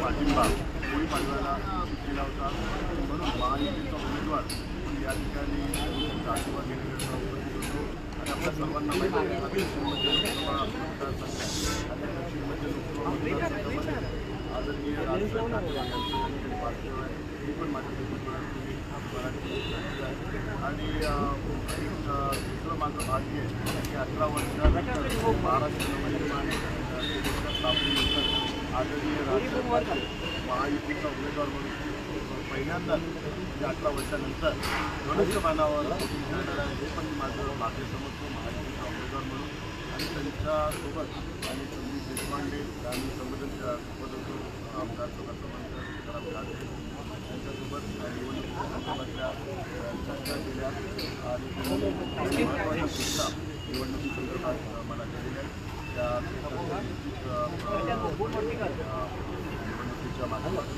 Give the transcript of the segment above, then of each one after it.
पाठिंबा कोळी पाडव्याला केला होता म्हणून महायुतीचा उमेदवार या ठिकाणी त्यांचा आशीर्वाद घेण्याकरता उपस्थित होतो आणि आपल्या सर्वांना माहिती आहे दक्षिण मध्य लोकसभा मतदारसंघ आणि दक्षिण मध्य लोकसभा मतदारसंघामध्ये आदरणीय राजसाहेब ठाकरे यांचं ठिकाणी पार्थिव आहे मी पण माझ्या आणि दुसरं माझं भाग्य आहे की 18 वर्षानंतर महाराष्ट्र नवनिर्माण स्थापनेनंतर आदरणीय राजसाहेब महायुतीचा उमेदवार म्हणून पहिल्यांदाच म्हणजे 18 वर्षानंतर धनुष्यबाणावर जाणार आहे हे पण माझं भाग्य समजतो महायुतीचा उमेदवार म्हणून आणि त्यांच्यासोबत आणि संदीप देशपांडे आणि संघटनेच्या सोबत होतो आमदार सभासद सीताराम गांधी त्यांच्यासोबत निवडणुकीसंदर्भातल्या चर्चा केल्या आणि महत्त्वाच्या सूचना निवडणुकीसंदर्भात मला केलेल्या त्या निवडणुकीच्या माध्यमातून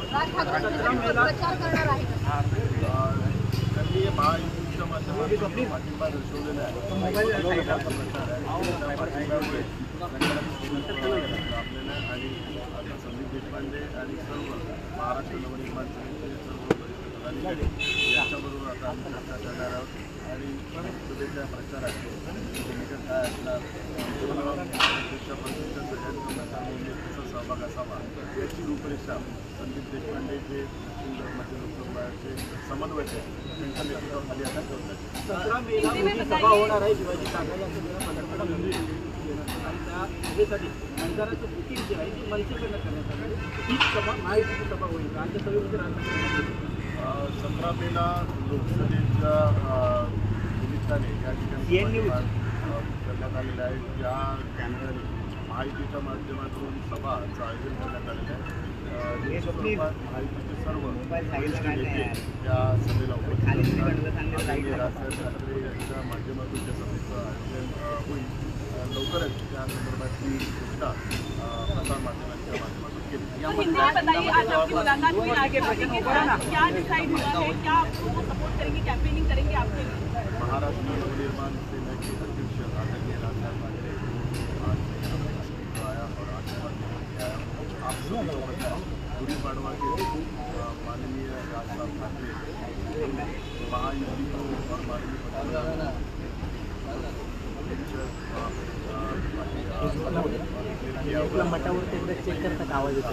त्यांनी महायुतीच्या माध्यमातून पाठिंबा दर्शवलेला आहे प्रचार आहे पाठिंब्यामुळे आपल्याला आणि आता संदीप देशपांडे आणि सर्व महाराष्ट्र नवनिर्माण सेनेचे सर्व पदाधिकारी यांच्याबरोबर आता आम्ही चर्चा करणार आहोत आणि लोकसभेच्या प्रचारात भूमिका काय असणार पक्षाच्या सगळ्यांचा प्रचारामध्ये कसा सहभाग असावा याची रूपरेषा संदीप देशपांडे जे दक्षिण मध्य लोकसभाचे समन्वयक आहेत त्यांच्या नेतृत्वाखाली आता ठेवतात 17 मेला मोठी सभा होणार आहे शिवाजी काका या सभेसाठी मतदाराचं बुकिंग जे आहे ती मनसेकडनं करण्यात आलं हीच सभा महायुतीची सभा होईल राज्य सभेमध्ये राजकारण 17 मेला लोकसभेच्या निमित्ताने या ठिकाणी करण्यात आलेलं आहे ज्या केंद्राने महायुतीच्या माध्यमातून सभाचं आयोजन करण्यात आलेलं आहे महायुतीचे सर्व वरिष्ठ नेते या सभेला उपस्थित असतात आणि राजसाहेब ठाकरे यांच्या माध्यमातून त्या सभेचं आयोजन होईल लवकरच त्या संदर्भातली घोषणा प्रसार माध्यमांच्या माध्यमातून केली महाराष्ट्र नवनिर्माण सेना के अध्यक्ष आदरणीय राजसाहेब ठाकरे आज आया और आशीर्वाद आया आप सभी को पता है गुड़ी पाड़वा के माननीय राजसाहेब ठाकरे महायुति को और माननीय मठावरती चेक करतात आवाज येतो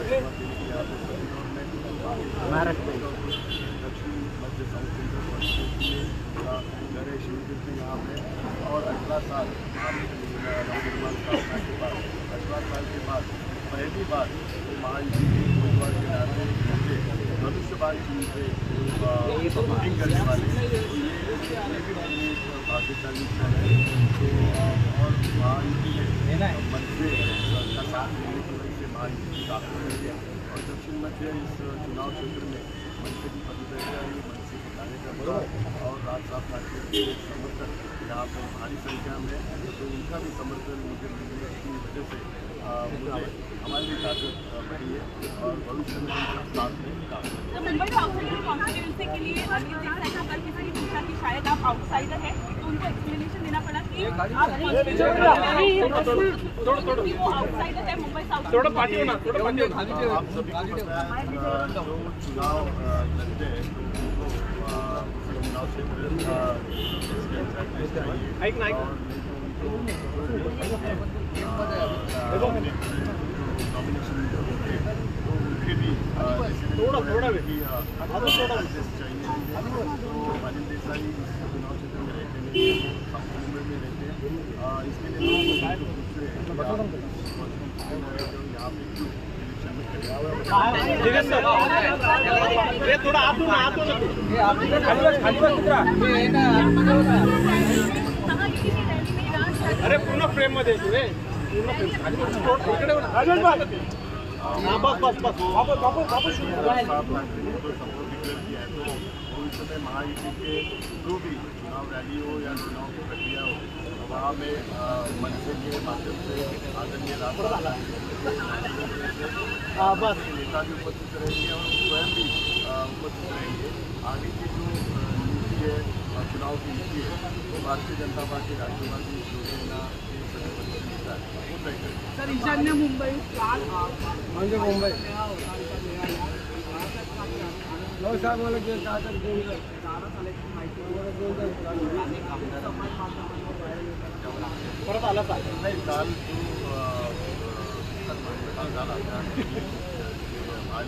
महाराष्ट्र दक्षिण मध्य साउथ सेंट्रल गणेश शिवतीर्थ यहाँ पे और 18 साल नवनिर्माण स्थापना के बाद 18 साल के बाद पहली बार महायुति के उम्मीदवार के नाते मुझे धनुष्यबाण चिन्ह से वोटिंग करने वाले ये भी मेरी भाग्यशाली है तो और महायुति ने मंत्री का साथ देने की वजह से महायुति की ताकत है और दक्षिण मध्य इस चुनाव क्षेत्र में मनसे की प्रतिबद्धता है मनसे के कार्यकर्ता और राजसाहेब ठाकरे के समर्थक यहाँ पर भारी संख्या में तो उनका भी समर्थन मुझे मिलने की वजह से मुझे हमारी भी ताकत बढ़ी है और भविष्य में साथ में मुंबई कॉन्स्टिट्यूंसी के लिए किसी पूछा कि शायद आप आउटसाइडर हैं तो उनको एक्सप्लेनेशन देना पड़ा कि आप आउटसाइडर है मुंबई साउथ आप सभी को पता है जो चुनाव लड़ते हैं चुनाव क्षेत्र नॉमिनेशन होते तो उनके भी थोड़ा चाहिए तो अनिल देसाई इस चुनाव क्षेत्र में रहते नहीं साउथ मुंबई में रहते हैं इसके लिए यहाँ पे इलेक्शन में थोड़ा अरे पूर्ण फ्रेम मध्ये पूर्ण भविष्य में महायुति के जो भी चुनाव रैली हो या चुनाव की प्रक्रिया हो वहाँ में मनसे के माध्यम से आदरणीय राजसाहेब नेता भी उपस्थित रहेंगे और स्वयं भी उपस्थित रहेंगे आगे की जो नीति है चुनाव की नीति है तो भारतीय जनता पार्टी राष्ट्रवादी शिवसेना सर ईशान्य मुंबई काल म्हणजे मुंबई साहेब मला परत आला का नाही काल जो झाला आज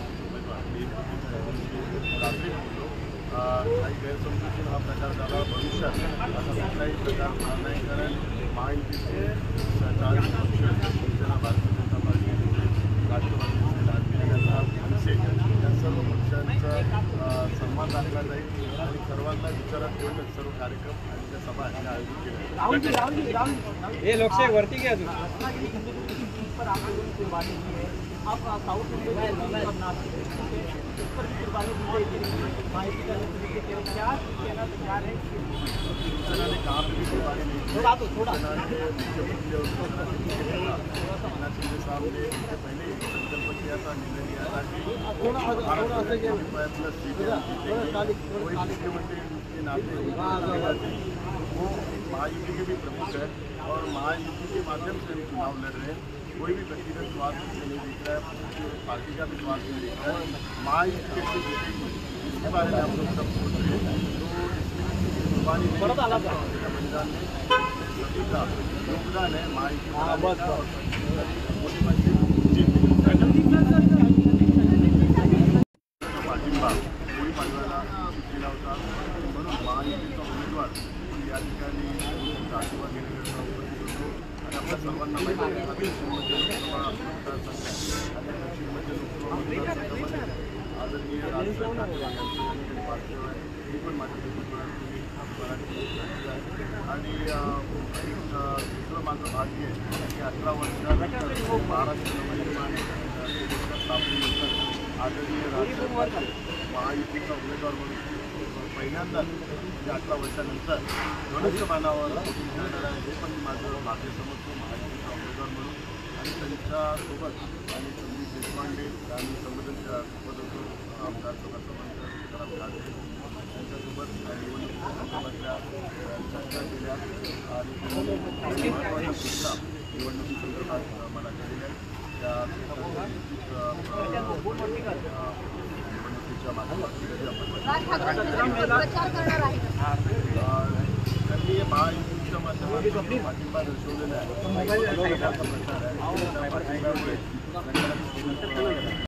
रात्री बोललो काही गैरसमजुतीने हा प्रकार झाला भविष्यात असा कुठलाही प्रकार होणार नाही कारण महायुतीचे सरकार पक्ष शिवसेना भारतीय जनता पार्टी राष्ट्रवादी मनसे या सर्व पक्षांचा सन्मान राखला जाईल आणि सर्वांना विचारात घेऊनच सर्व कार्यक्रम आणि त्या सभा या आयोजित केल्या हे लोकशाही वरती घ्या अजून पर आपने कुर्बानी की है आप साउथ इंडिया पर कुर्बानी दी गई माहिती करने के लिए क्या कहना तैयार है शिवसेना ने कहाँ पर भी कुर्बानी नहीं की थोड़ा शिंदे साहब ने इससे पहले संकल्प किया था निर्णय लिया था कि प्लस कोई मुख्यमंत्री के नाते वो महायुति के भी प्रमुख है और महायुति के माध्यम से हम चुनाव लड़ रहे हैं कोई भी व्यक्तिगत स्वार्थ से नहीं दिख रहा है पार्टी का भी स्वार्थ नहीं दिख रहा है महायुति कैसे जीतेगी इसके बारे में हम लोग सब सोच रहे हैं तो इसमें कुर्बानी बलिदान में सभी का योगदान है महायुति पाठिंबा कोळी मांडवायला केला होता म्हणून महायुतीचा उमेदवार या ठिकाणी आशीर्वाद घेण्याकरता उपस्थित होतो आणि आपल्या सर्वांना माहिती आहे दक्षिण मध्य लोकसभा मतदारसंघ आणि दक्षिण मध्य लोकसभा मतदारसंघामध्ये आदरणीय राजसाहेब ठाकरे यांचे ठिकाणी वास्तव आहे मी पण माझ्या मराठी आणि दुसरं माझं भाग्य आहे की 18 वर्षानंतर महाराष्ट्र नवनिर्माण स्थापनेनंतर आदरणीय राजसाहेब ठाकरे महायुतीचा उमेदवार म्हणून पहिल्यांदा 18 वर्षानंतर धनुष्यबाणावर जाणार आहे हे पण माझं भाग्य समजतो महायुतीचा उमेदवार म्हणून आणि त्यांच्यासोबत आणि संदीप देशपांडे आणि सोबत होतो आमदार सभासद सीताराम ठाकरे त्यांच्यासोबत निवडणुकीच्या चर्चा केल्या आणि महत्त्वाच्या सूचना निवडणुकीसंदर्भात मला केलेल्या त्या निवडणुकीच्या माध्यमातून त्यांनी महायुतीच्या माध्यमातून पाठिंबा दर्शवलेला आहे